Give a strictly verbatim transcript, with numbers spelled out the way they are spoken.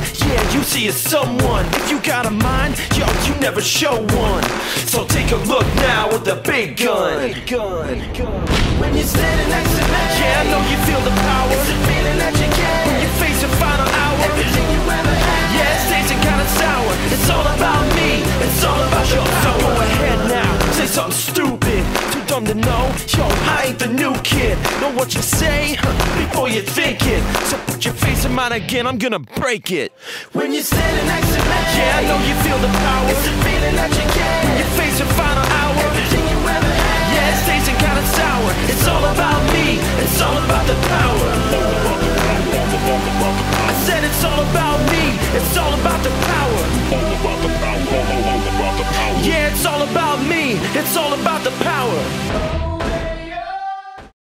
Yeah, you see it's someone. If you got a mind, yo, you never show one. So take a look now with the big gun. Big gun. When you're standing next to me, yeah, I know you feel the power. It's the feeling that you get when you face your final hour. Everything you ever had, yeah, it's tasting kinda sour. It's all about me, it's all about you. So go ahead now, say something stupid. Too dumb to know, yo, I ain't the new kid. Know what you say, huh, before you think it. So put your face in mine again, I'm gonna break it. When you're standing next to me, yeah, I know you feel the power. It's the feeling that you get when you face your final hour. Everything you ever had, yeah, it's tasting kinda sour. It's all about me, it's all about the power. I said it's all about me, it's all about the power. Yeah, it's all about me, it's all about the power.